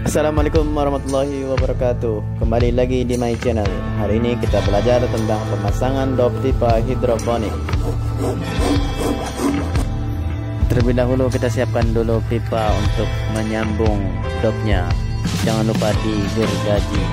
Assalamualaikum warahmatullahi wabarakatuh. Kembali lagi di my channel. Hari ini kita belajar tentang pemasangan dop pipa hidroponik. Terlebih dahulu kita siapkan dulu pipa untuk menyambung dopnya. Jangan lupa digergaji.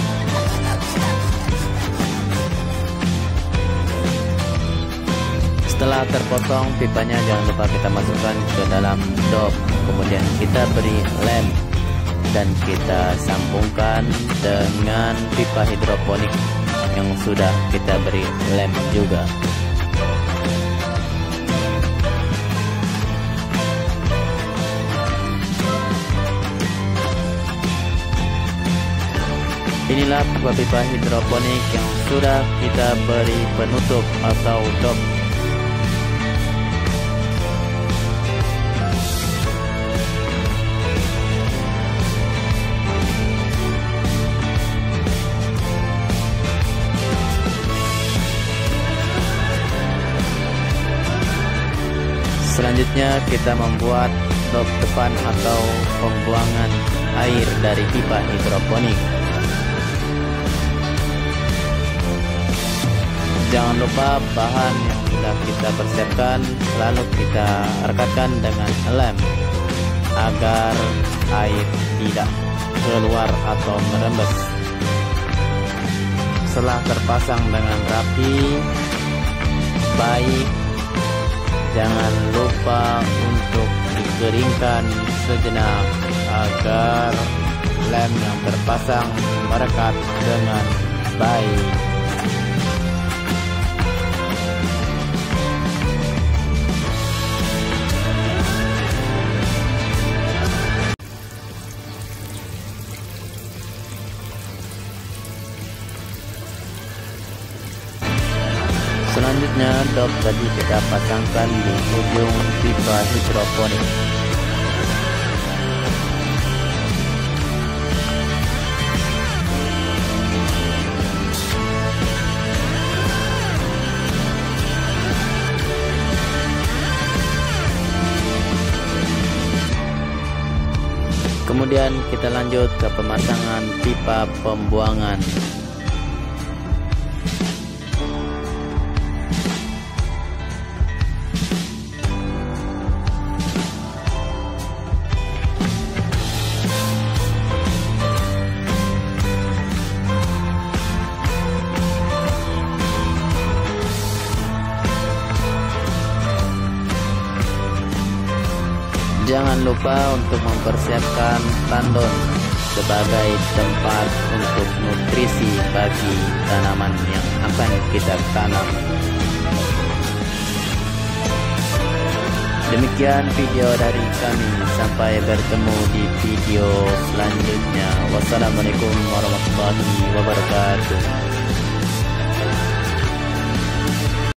Setelah terpotong pipanya, jangan lupa kita masukkan ke dalam dop. Kemudian kita beri lem dan kita sambungkan dengan pipa hidroponik yang sudah kita beri lem juga. Inilah pipa hidroponik yang sudah kita beri penutup atau dop. Selanjutnya kita membuat dop depan atau pembuangan air dari pipa hidroponik. Jangan lupa bahan yang sudah kita persiapkan lalu kita rekatkan dengan lem agar air tidak keluar atau merembes. Setelah terpasang dengan rapi, baik, jangan lupa untuk dikeringkan sejenak agar lem yang terpasang merekat dengan baik. Selanjutnya dop tadi kita pasangkan di ujung pipa hidroponik. Kemudian kita lanjut ke pemasangan pipa pembuangan. Jangan lupa untuk mempersiapkan tandon sebagai tempat untuk nutrisi bagi tanaman yang akan kita tanam. Demikian video dari kami. Sampai bertemu di video selanjutnya. Wassalamualaikum warahmatullahi wabarakatuh.